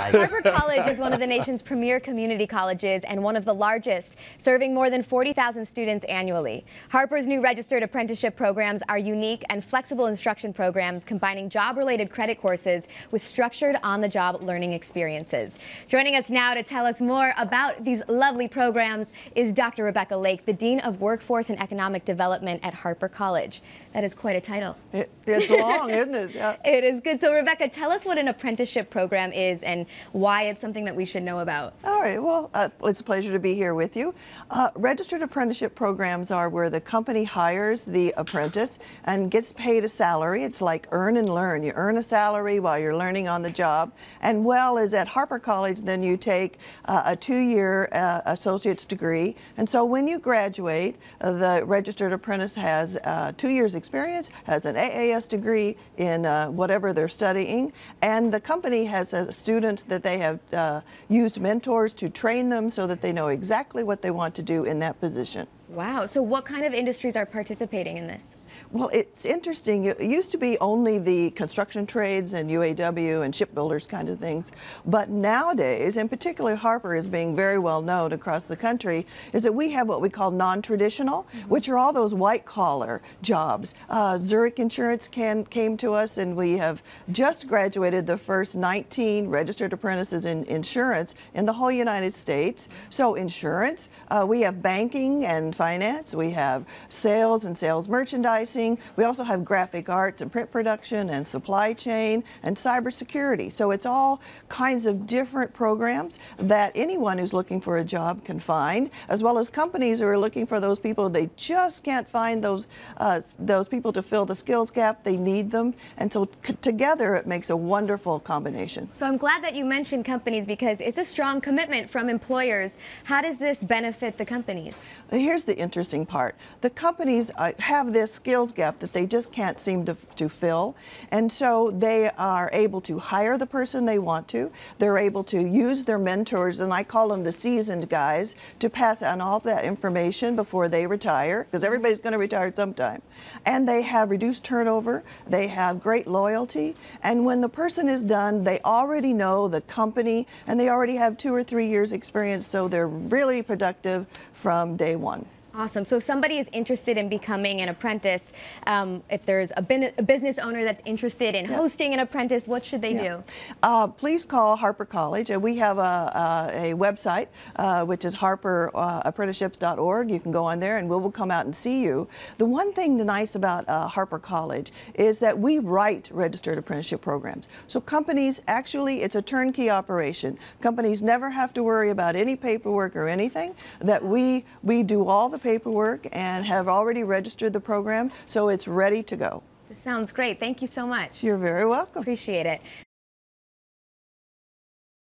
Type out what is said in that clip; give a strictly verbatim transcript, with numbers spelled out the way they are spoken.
Harper College is one of the nation's premier community colleges and one of the largest, serving more than forty thousand students annually. Harper's new registered apprenticeship programs are unique and flexible instruction programs combining job-related credit courses with structured on-the-job learning experiences. Joining us now to tell us more about these lovely programs is Doctor Rebecca Lake, the Dean of Workforce and Economic Development at Harper College. That is quite a title. It, it's long, isn't it? Yeah. It is good. So, Rebecca, tell us what an apprenticeship program is and why it's something that we should know about. All right. Well, uh, it's a pleasure to be here with you. Uh, registered apprenticeship programs are where the company hires the apprentice and gets paid a salary. It's like earn and learn. You earn a salary while you're learning on the job. And well as at Harper College, then you take uh, a two-year uh, associate's degree. And so when you graduate, uh, the registered apprentice has uh, two years experience, has an A A S degree in uh, whatever they're studying, and the company has a student that they have uh, used mentors to train them so that they know exactly what they want to do in that position. Wow. So what kind of industries are participating in this? Well, it's interesting. It used to be only the construction trades and U A W and shipbuilders kind of things. But nowadays, and particularly Harper is being very well known across the country, is that we have what we call non-traditional, mm-hmm. which are all those white-collar jobs. Uh, Zurich Insurance can, came to us, and we have just graduated the first nineteen registered apprentices in insurance in the whole United States. So insurance, uh, we have banking and finance, we have sales and sales merchandising. We also have graphic arts and print production and supply chain and cybersecurity. So it's all kinds of different programs that anyone who's looking for a job can find, as well as companies who are looking for those people. They just can't find those uh, those people to fill the skills gap. They need them. And so together it makes a wonderful combination. So I'm glad that you mentioned companies because it's a strong commitment from employers. How does this benefit the companies? Here's the interesting part. The companies uh, have this skills gap that they just can't seem to, to fill, and so they are able to hire the person they want to. They're able to use their mentors, and I call them the seasoned guys, to pass on all that information before they retire, because everybody's going to retire at some time. And they have reduced turnover, they have great loyalty, and when the person is done, they already know the company, and they already have two or three years experience, so they're really productive from day one. Awesome. So if somebody is interested in becoming an apprentice, um, if there's a, bin a business owner that's interested in yeah. hosting an apprentice, what should they yeah. do? Uh, please call Harper College. Uh, we have a, a, a website, uh, which is harper apprenticeships dot org. You can go on there and we will come out and see you. The one thing nice about uh, Harper College is that we write registered apprenticeship programs. So companies, actually, it's a turnkey operation. Companies never have to worry about any paperwork or anything. That we, we do all the paperwork and have already registered the program, so it's ready to go. This sounds great. Thank you so much. You're very welcome. Appreciate it.